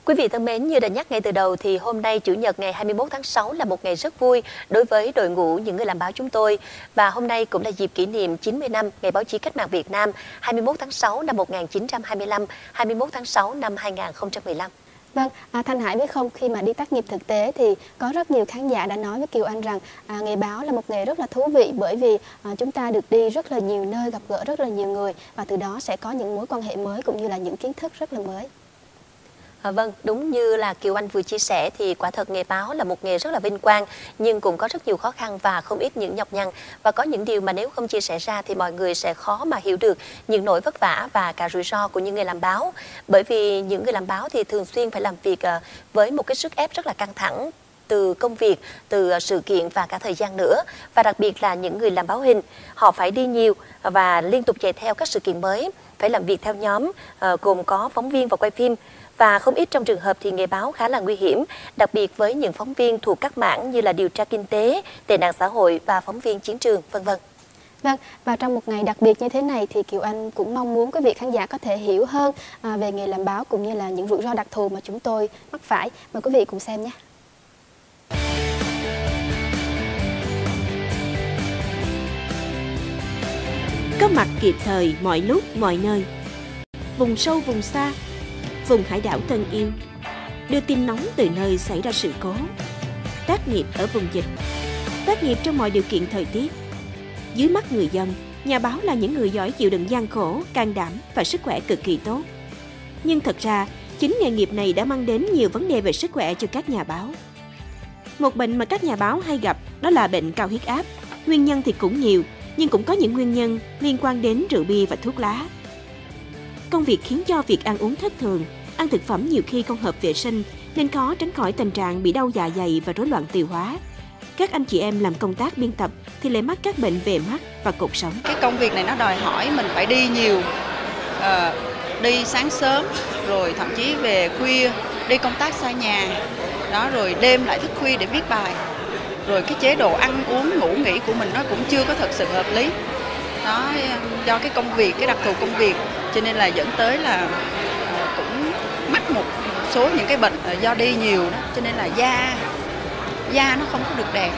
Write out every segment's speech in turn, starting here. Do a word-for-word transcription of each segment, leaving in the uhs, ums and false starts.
Quý vị thân mến, như đã nhắc ngay từ đầu thì hôm nay Chủ nhật ngày hai mươi mốt tháng sáu là một ngày rất vui đối với đội ngũ những người làm báo chúng tôi. Và hôm nay cũng là dịp kỷ niệm chín mươi năm Ngày Báo chí Cách mạng Việt Nam hai mươi mốt tháng sáu năm một nghìn chín trăm hai mươi lăm, hai mươi mốt tháng sáu năm hai nghìn không trăm mười lăm. Vâng, à, Thanh Hải biết không, khi mà đi tác nghiệp thực tế thì có rất nhiều khán giả đã nói với Kiều Anh rằng à, nghề báo là một nghề rất là thú vị, bởi vì à, chúng ta được đi rất là nhiều nơi, gặp gỡ rất là nhiều người và từ đó sẽ có những mối quan hệ mới cũng như là những kiến thức rất là mới. À, vâng, đúng như là Kiều Anh vừa chia sẻ thì quả thật nghề báo là một nghề rất là vinh quang, nhưng cũng có rất nhiều khó khăn và không ít những nhọc nhằn, và có những điều mà nếu không chia sẻ ra thì mọi người sẽ khó mà hiểu được những nỗi vất vả và cả rủi ro của những người làm báo. Bởi vì những người làm báo thì thường xuyên phải làm việc với một cái sức ép rất là căng thẳng, từ công việc, từ sự kiện và cả thời gian nữa. Và đặc biệt là những người làm báo hình, họ phải đi nhiều và liên tục chạy theo các sự kiện mới, phải làm việc theo nhóm gồm có phóng viên và quay phim. Và không ít trong trường hợp thì nghề báo khá là nguy hiểm, đặc biệt với những phóng viên thuộc các mảng như là điều tra kinh tế, tệ nạn xã hội và phóng viên chiến trường, vân vân. Vâng, và trong một ngày đặc biệt như thế này thì Kiều Anh cũng mong muốn quý vị khán giả có thể hiểu hơn à, về nghề làm báo cũng như là những rủi ro đặc thù mà chúng tôi mắc phải. Mời quý vị cùng xem nhé. Có mặt kịp thời mọi lúc mọi nơi, vùng sâu vùng xa, vùng hải đảo thân yêu, đưa tin nóng từ nơi xảy ra sự cố, tác nghiệp ở vùng dịch, tác nghiệp trong mọi điều kiện thời tiết. Dưới mắt người dân, nhà báo là những người giỏi chịu đựng gian khổ, can đảm và sức khỏe cực kỳ tốt. Nhưng thật ra, chính nghề nghiệp này đã mang đến nhiều vấn đề về sức khỏe cho các nhà báo. Một bệnh mà các nhà báo hay gặp đó là bệnh cao huyết áp. Nguyên nhân thì cũng nhiều, nhưng cũng có những nguyên nhân liên quan đến rượu bia và thuốc lá. Công việc khiến cho việc ăn uống thất thường, ăn thực phẩm nhiều khi không hợp vệ sinh nên khó tránh khỏi tình trạng bị đau dạ dày và rối loạn tiêu hóa. Các anh chị em làm công tác biên tập thì lại mắc các bệnh về mắt và cột sống. Cái công việc này nó đòi hỏi mình phải đi nhiều, à, đi sáng sớm, rồi thậm chí về khuya, đi công tác xa nhà, đó rồi đêm lại thức khuya để viết bài. Rồi cái chế độ ăn uống, ngủ nghỉ của mình nó cũng chưa có thật sự hợp lý. Đó, do cái công việc, cái đặc thù công việc cho nên là dẫn tới là cũng mắc một số những cái bệnh do đi nhiều đó, cho nên là da da nó không có được đẹp,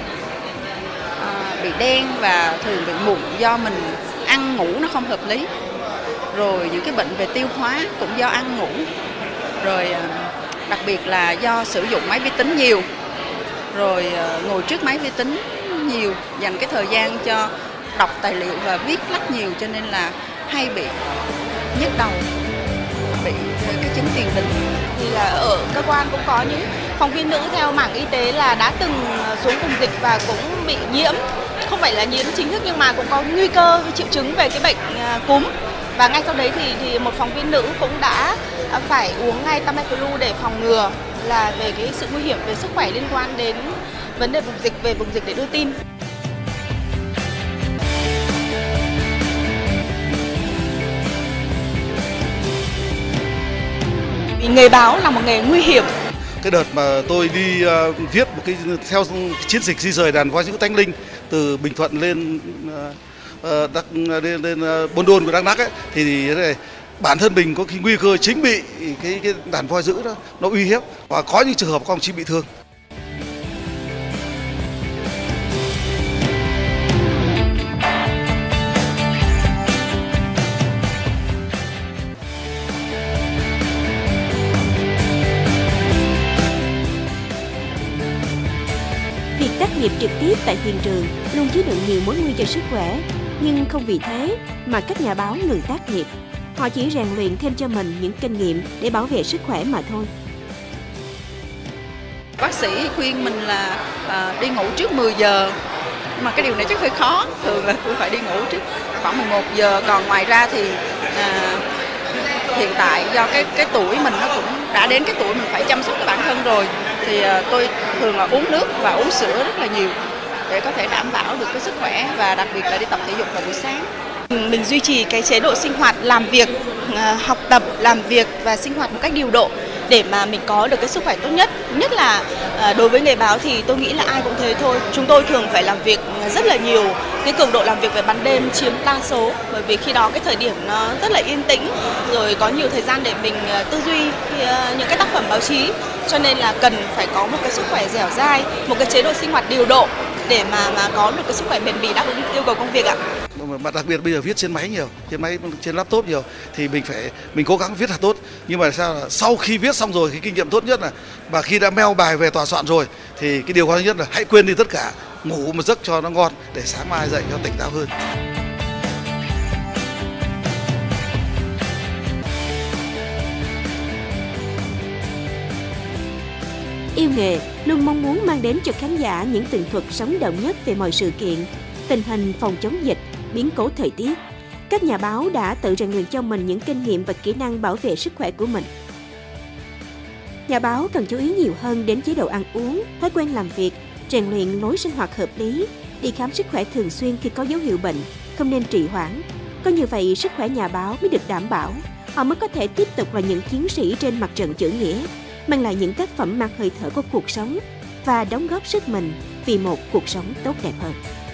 à, bị đen và thường bị mụn do mình ăn ngủ nó không hợp lý. Rồi những cái bệnh về tiêu hóa cũng do ăn ngủ, rồi đặc biệt là do sử dụng máy vi tính nhiều, rồi ngồi trước máy vi tính nhiều, dành cái thời gian cho đọc tài liệu và viết lách nhiều, cho nên là hay bị nhức đầu, bị cái chứng tiền đình. Thì là ở cơ quan cũng có những phóng viên nữ theo mảng y tế là đã từng xuống vùng dịch và cũng bị nhiễm, không phải là nhiễm chính thức nhưng mà cũng có nguy cơ triệu chứng về cái bệnh cúm. Và ngay sau đấy thì thì một phóng viên nữ cũng đã phải uống ngay Tamiflu để phòng ngừa là về cái sự nguy hiểm về sức khỏe liên quan đến vấn đề vùng dịch, về vùng dịch để đưa tin. Nghề báo là một nghề nguy hiểm. Cái đợt mà tôi đi uh, viết một cái theo chiến dịch di rời đàn voi dữ Tánh Linh từ Bình Thuận lên uh, Đắk, lên, lên uh, Buôn Đôn của Đắk Lắk ấy, thì này, bản thân mình có cái nguy cơ chính bị cái, cái đàn voi dữ đó nó uy hiếp, và có những trường hợp các đồng chí bị thương. Tác nghiệp trực tiếp tại hiện trường luôn chứa đựng nhiều mối nguy cho sức khỏe, nhưng không vì thế mà các nhà báo ngừng tác nghiệp. Họ chỉ rèn luyện thêm cho mình những kinh nghiệm để bảo vệ sức khỏe mà thôi. Bác sĩ khuyên mình là à, đi ngủ trước mười giờ, mà cái điều này chắc hơi khó. Thường là tôi phải đi ngủ trước khoảng mười một giờ. Còn ngoài ra thì à, hiện tại do cái cái tuổi mình nó cũng đã đến cái tuổi mình phải chăm sóc cái bản thân rồi, thì tôi thường là uống nước và uống sữa rất là nhiều để có thể đảm bảo được cái sức khỏe, và đặc biệt là đi tập thể dục vào buổi sáng. Mình duy trì cái chế độ sinh hoạt làm việc, học tập, làm việc và sinh hoạt một cách điều độ để mà mình có được cái sức khỏe tốt nhất. Nhất là à, đối với nghề báo thì tôi nghĩ là ai cũng thế thôi. Chúng tôi thường phải làm việc rất là nhiều, cái cường độ làm việc về ban đêm chiếm đa số, bởi vì khi đó cái thời điểm nó rất là yên tĩnh, rồi có nhiều thời gian để mình tư duy những cái tác phẩm báo chí, cho nên là cần phải có một cái sức khỏe dẻo dai, một cái chế độ sinh hoạt điều độ để mà mà có được cái sức khỏe bền bỉ đáp ứng yêu cầu công việc ạ. Mà đặc biệt bây giờ viết trên máy nhiều, trên máy trên laptop nhiều thì mình phải mình cố gắng viết thật tốt. Nhưng mà sao là sau khi viết xong rồi, cái kinh nghiệm tốt nhất là và khi đã mail bài về tòa soạn rồi thì cái điều quan trọng nhất là hãy quên đi tất cả, ngủ một giấc cho nó ngon để sáng mai dậy cho tỉnh táo hơn. Yêu nghề luôn mong muốn mang đến cho khán giả những tường thuật sống động nhất về mọi sự kiện, tình hình phòng chống dịch, biến cố thời tiết. Các nhà báo đã tự rèn luyện cho mình những kinh nghiệm và kỹ năng bảo vệ sức khỏe của mình. Nhà báo cần chú ý nhiều hơn đến chế độ ăn uống, thói quen làm việc, rèn luyện lối sinh hoạt hợp lý, đi khám sức khỏe thường xuyên khi có dấu hiệu bệnh, không nên trì hoãn. Có như vậy sức khỏe nhà báo mới được đảm bảo, họ mới có thể tiếp tục là những chiến sĩ trên mặt trận chữ nghĩa, mang lại những tác phẩm mang hơi thở của cuộc sống và đóng góp sức mình vì một cuộc sống tốt đẹp hơn.